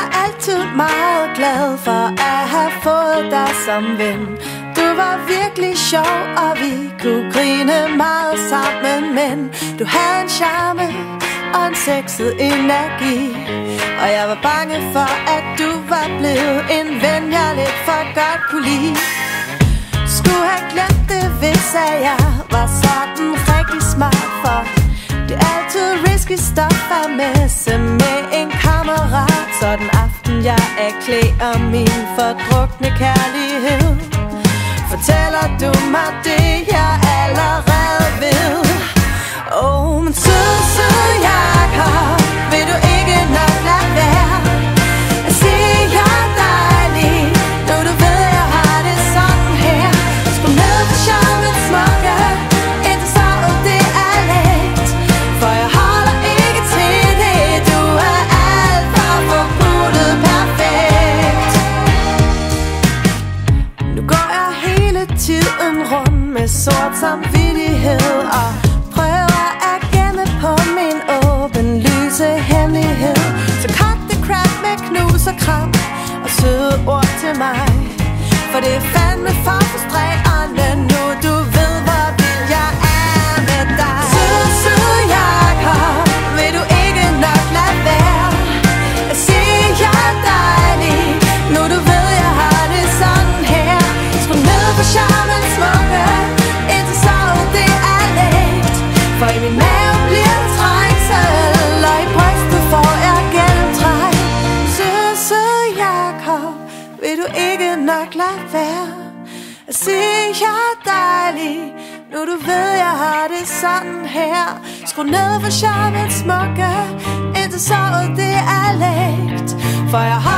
altid meget glad for at have fået dig som ven. Du var virkelig sjov, og vi kunne grine meget sammen. Men du havde en charme og en sexet energi, og jeg var bange for, at du var blevet en ven, jeg lidt for godt kunne lide. Skulle have glemt det, hvis jeg var sådan rigtig smart, for det er altid risky stuff at messe med en kammerat. Så den aften jeg erklærer min fordrukne kærlighed, fortæller du mig det, jeg allerede ved. Men søde Jakob, vil du ikke nok lade være at sige, jeg er dejlig, når du ved, jeg har det sådan her. Skru ned for charmens smukke, indtil såret det er lægt, for jeg holder ikke til det. Du er alt for forpulet perfekt. Nu går jeg hele tiden rundt med sort samvittighed og prøver at gemme på min åbenlyse hemmelighed. Så cut the crap med knus og kram og søde ord til mig, for det er fandme for frustrerende nu. Du ved, hvor vild jeg er med dig. Søde Jakob, vil du ikke nok lade være at sige, jeg er dejlig, nu du ved, jeg har det sådan her. Skru ned på charmens smukke, indtil såret det er lægt, for i min mave bliver trængsel, og i brystet får jeg gennemtræk. Søde Jakob, vil du ikke nok lade være at sige, jeg er dejlig, nu du ved, jeg har det sådan her. Skru ned for charmens smukke, indtil såret det er lægt, for jeg har